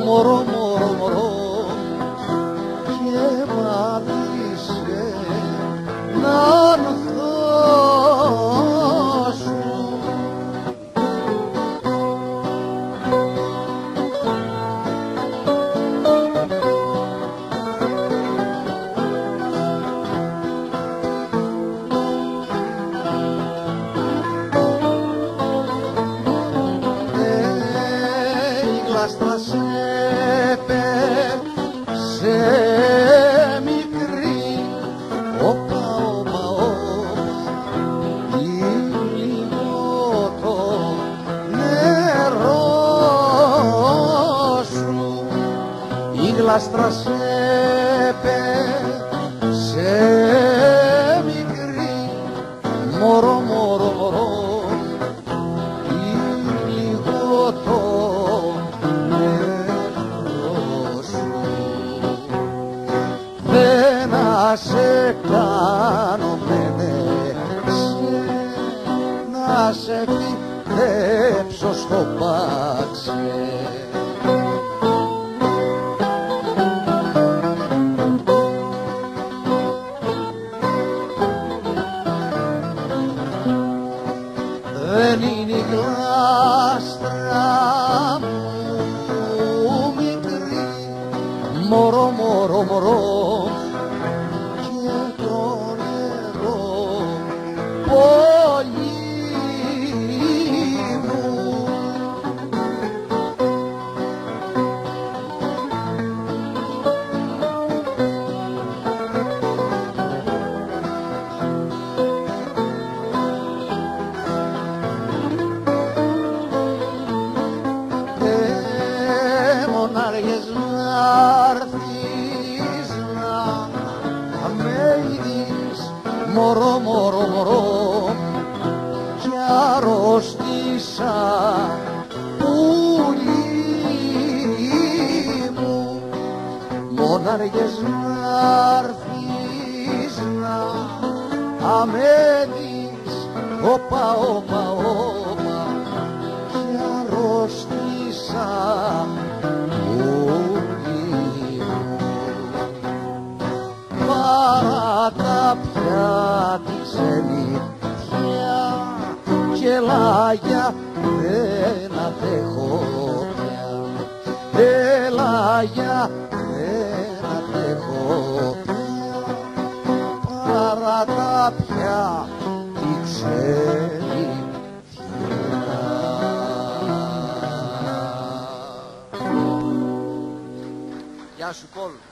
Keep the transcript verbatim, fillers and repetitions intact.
μωρό, μωρό, μωρό και μ' άφησε να ανθώσω. Σε μικρή όπα, όπα, όπα ή λίγο το νερό σου η γλάστρα σε σε μικρή μωρό, μωρό, μωρό ή λίγο το να σε κάνω μενέξε, να σε φυτέψω στο πάξε. Δεν είναι η γλάστρα μου μικρή, μωρό, μωρό, μωρό μονάριες να'ρθεις να με ειδείς μωρό, μωρό, μωρό κι αρρώστησα πουλί μου. Μονάριες να'ρθεις να με ειδείς όπα, όπα, όπα κι αρρώστησα παρά πια τη ξενιτιά και λάγια δεν αντέχω πια, ελάγια δεν αντέχω πια, παρά τα πια τη ξενιτιά. Γεια σου Πολ.